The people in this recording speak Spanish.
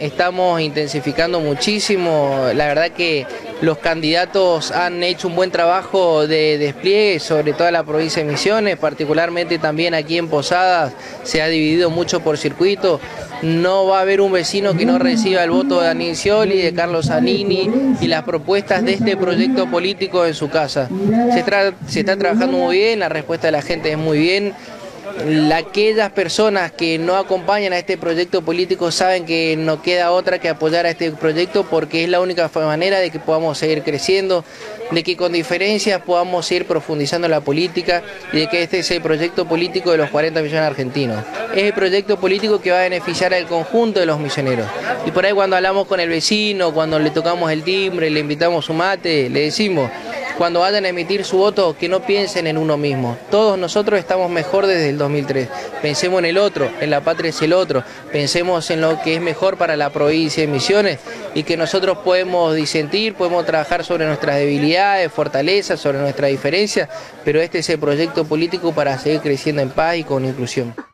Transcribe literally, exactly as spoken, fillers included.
estamos intensificando muchísimo. La verdad que los candidatos han hecho un buen trabajo de despliegue sobre toda la provincia de Misiones, particularmente también aquí en Posadas se ha dividido mucho por circuito. No va a haber un vecino que no reciba el voto de Daniel Scioli, de Carlos Zanini y las propuestas de este proyecto político en su casa. Se, tra se está trabajando muy bien, la respuesta de la gente es muy bien. Aquellas personas que no acompañan a este proyecto político saben que no queda otra que apoyar a este proyecto porque es la única manera de que podamos seguir creciendo, de que con diferencias podamos seguir profundizando la política y de que este es el proyecto político de los cuarenta millones de argentinos. Es el proyecto político que va a beneficiar al conjunto de los misioneros. Y por ahí cuando hablamos con el vecino, cuando le tocamos el timbre, le invitamos su mate, le decimos: cuando vayan a emitir su voto, que no piensen en uno mismo. Todos nosotros estamos mejor desde el dos mil tres. Pensemos en el otro, en la patria es el otro. Pensemos en lo que es mejor para la provincia de Misiones y que nosotros podemos disentir, podemos trabajar sobre nuestras debilidades, fortalezas, sobre nuestras diferencias, pero este es el proyecto político para seguir creciendo en paz y con inclusión.